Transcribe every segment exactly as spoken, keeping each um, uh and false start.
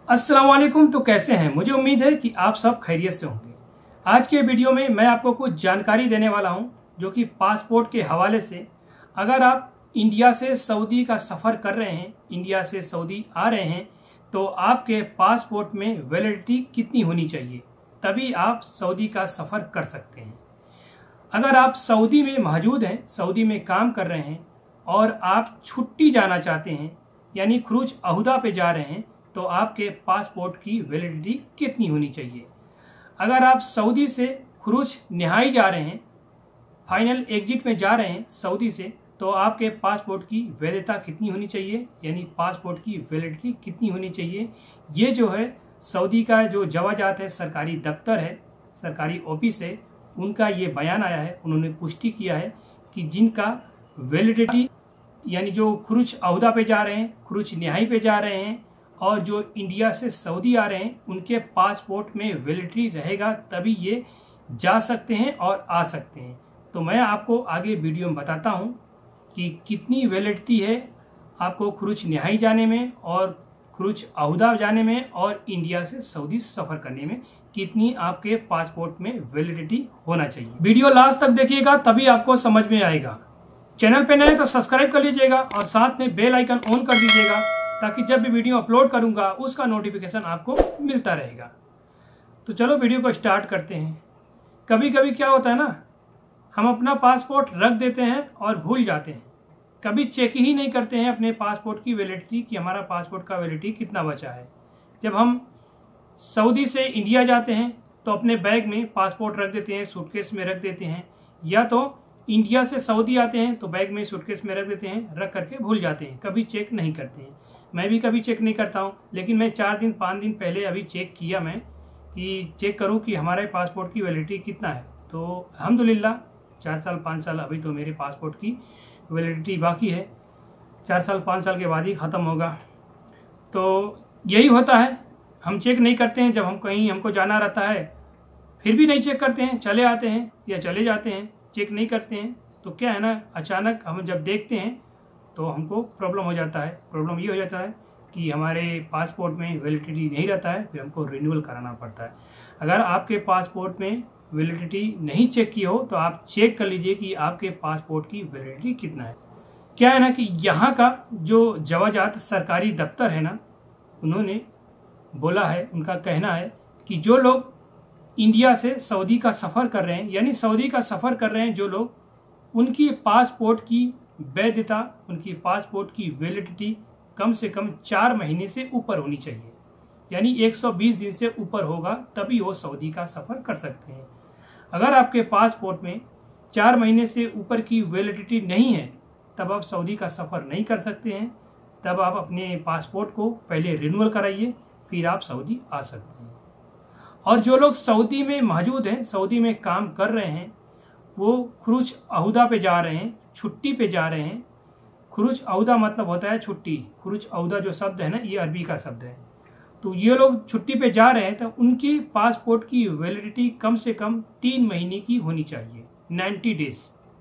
अस्सलाम वालेकुम। तो कैसे हैं? मुझे उम्मीद है कि आप सब खैरियत से होंगे। आज के वीडियो में मैं आपको कुछ जानकारी देने वाला हूं जो कि पासपोर्ट के हवाले से, अगर आप इंडिया से सऊदी का सफ़र कर रहे हैं, इंडिया से सऊदी आ रहे हैं, तो आपके पासपोर्ट में वैलिडिटी कितनी होनी चाहिए, तभी आप सऊदी का सफ़र कर सकते हैं। अगर आप सऊदी में मौजूद हैं, सऊदी में काम कर रहे हैं और आप छुट्टी जाना चाहते हैं, यानी खुरूज अहूदा पे जा रहे हैं, तो आपके पासपोर्ट की वैलिडिटी कितनी होनी चाहिए। अगर आप सऊदी से खुरूज निहाई जा रहे हैं, फाइनल एग्जिट में जा रहे हैं सऊदी से, तो आपके पासपोर्ट की वैधता कितनी होनी चाहिए, यानी पासपोर्ट की वैलिडिटी कितनी होनी चाहिए। ये जो है सऊदी का जो जवाजात है, सरकारी दफ्तर है, सरकारी ऑफिस है, उनका ये बयान आया है। उन्होंने पुष्टि किया है कि जिनका वैलिडिटी, यानी जो खुरूज अहूदा पे जा रहे हैं, खुरूज निहाई पे जा रहे हैं और जो इंडिया से सऊदी आ रहे हैं, उनके पासपोर्ट में वैलिडिटी रहेगा, तभी ये जा सकते हैं और आ सकते हैं। तो मैं आपको आगे वीडियो में बताता हूं कि कितनी वैलिडिटी है आपको खुरूज निहाई जाने में और खुरूज अहूदा जाने में और इंडिया से सऊदी सफ़र करने में कितनी आपके पासपोर्ट में वैलिडिटी होना चाहिए। वीडियो लास्ट तक देखिएगा, तभी आपको समझ में आएगा। चैनल पे नए तो सब्सक्राइब कर लीजिएगा और साथ में बेल आइकन ऑन कर दीजिएगा, ताकि जब भी वीडियो अपलोड करूंगा उसका नोटिफिकेशन आपको मिलता रहेगा। तो चलो वीडियो को स्टार्ट करते हैं। कभी कभी क्या होता है ना, हम अपना पासपोर्ट रख देते हैं और भूल जाते हैं, कभी चेक ही नहीं करते हैं अपने पासपोर्ट की वैलिडिटी कि हमारा पासपोर्ट का वैलिडिटी कितना बचा है। जब हम सऊदी से इंडिया जाते हैं तो अपने बैग में पासपोर्ट रख देते हैं, सूटकेस में रख देते हैं, या तो इंडिया से सऊदी आते हैं तो बैग में सूटकेस में रख देते हैं, रख करके भूल जाते हैं, कभी चेक नहीं करते हैं। मैं भी कभी चेक नहीं करता हूँ, लेकिन मैं चार दिन पाँच दिन पहले अभी चेक किया मैं कि चेक करूँ कि हमारे पासपोर्ट की वैलिडिटी कितना है। तो अल्हम्दुलिल्लाह चार साल पाँच साल अभी तो मेरे पासपोर्ट की वैलिडिटी बाकी है, चार साल पाँच साल के बाद ही ख़त्म होगा। तो यही होता है, हम चेक नहीं करते हैं। जब हम कहीं हमको जाना रहता है फिर भी नहीं चेक करते हैं, चले आते हैं या चले जाते हैं, चेक नहीं करते हैं। तो क्या है ना, अचानक हम जब देखते हैं तो हमको प्रॉब्लम हो जाता है। प्रॉब्लम ये हो जाता है कि हमारे पासपोर्ट में वैलिडिटी नहीं रहता है, फिर हमको रिन्यूअल कराना पड़ता है। अगर आपके पासपोर्ट में वैलिडिटी नहीं चेक की हो तो आप चेक कर लीजिए कि आपके पासपोर्ट की वैलिडिटी कितना है। क्या है ना कि यहाँ का जो जवाजात सरकारी दफ्तर है ना, उन्होंने बोला है, उनका कहना है कि जो लोग इंडिया से सऊदी का सफ़र कर रहे हैं, यानी सऊदी का सफ़र कर रहे हैं जो लोग, उनकी पासपोर्ट की वैधता, उनकी पासपोर्ट की वैलिडिटी कम से कम चार महीने से ऊपर होनी चाहिए, यानी एक सौ बीस दिन से ऊपर होगा, तभी वो सऊदी का सफ़र कर सकते हैं। अगर आपके पासपोर्ट में चार महीने से ऊपर की वैलिडिटी नहीं है, तब आप सऊदी का सफ़र नहीं कर सकते हैं। तब आप अपने पासपोर्ट को पहले रिन्यूअल कराइए, फिर आप सऊदी आ सकते हैं। और जो लोग सऊदी में मौजूद हैं, सऊदी में काम कर रहे हैं, वो खुरूज अहूदा पे जा रहे हैं, छुट्टी पे जा रहे हैं। खुरूज अहूदा मतलब होता है छुट्टी। खुरूज अहूदा जो शब्द है ना, ये अरबी का शब्द है। तो ये लोग छुट्टी पे जा रहे हैं, तो उनकी पासपोर्ट की वैलिडिटी कम से कम तीन महीने की होनी चाहिए, नाइन्टी डेज।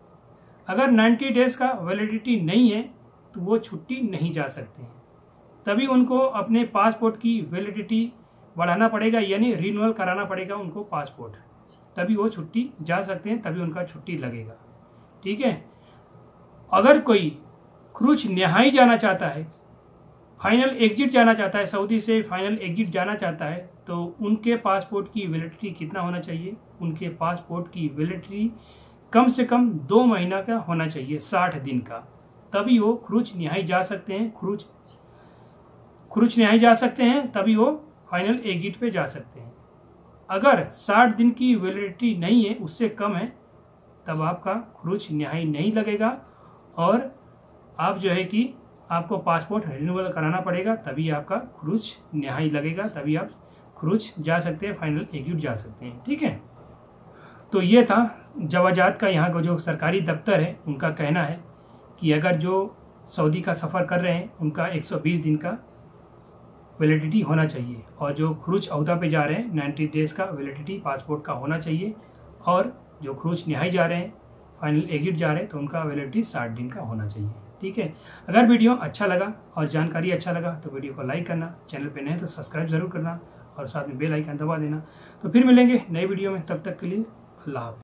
अगर नाइन्टी डेज का वैलिडिटी नहीं है तो वो छुट्टी नहीं जा सकते हैं, तभी उनको अपने पासपोर्ट की वैलिडिटी बढ़ाना पड़ेगा, यानी रिन्यूअल कराना पड़ेगा उनको पासपोर्ट, तभी वो छुट्टी जा सकते हैं, तभी उनका छुट्टी लगेगा। ठीक है। अगर कोई खुरूज निहाई जाना चाहता है, फाइनल एग्जिट जाना चाहता है, सऊदी से फाइनल एग्जिट जाना चाहता है, तो उनके पासपोर्ट की वैलिडिटी कितना होना चाहिए? उनके पासपोर्ट की वैलिडिटी कम से कम दो महीना का होना चाहिए, साठ दिन का, तभी वो खुरूज निहाई जा सकते हैं। खुरूज खुरूज निहाई जा सकते हैं, तभी वो फाइनल एग्जिट पे जा सकते हैं। अगर साठ दिन की वैलिडिटी नहीं है, उससे कम है, तब आपका खुरूज निहाई नहीं लगेगा और आप जो है कि आपको पासपोर्ट रिन्यूअल कराना पड़ेगा, तभी आपका खुरूज निहाई लगेगा, तभी आप खुरूज जा सकते हैं, फाइनल एग्जिट जा सकते हैं। ठीक है। तो ये था जवाजात का, यहाँ का जो सरकारी दफ्तर है उनका कहना है कि अगर जो सऊदी का सफ़र कर रहे हैं उनका एक सौ बीस दिन का वैलिडिटी होना चाहिए, और जो खुरूज अहूदा पे जा रहे हैं नाइन्टी डेज का वैलिडिटी पासपोर्ट का होना चाहिए, और जो खुरूज निहाई जा रहे हैं, फाइनल एग्जिट जा रहे हैं, तो उनका वैलिडिटी साठ दिन का होना चाहिए। ठीक है। अगर वीडियो अच्छा लगा और जानकारी अच्छा लगा तो वीडियो को लाइक करना, चैनल पे नए तो सब्सक्राइब जरूर करना और साथ में बेल आइकन दबा देना। तो फिर मिलेंगे नई वीडियो में, तब तक के लिए अल्लाह हाफ़िज़।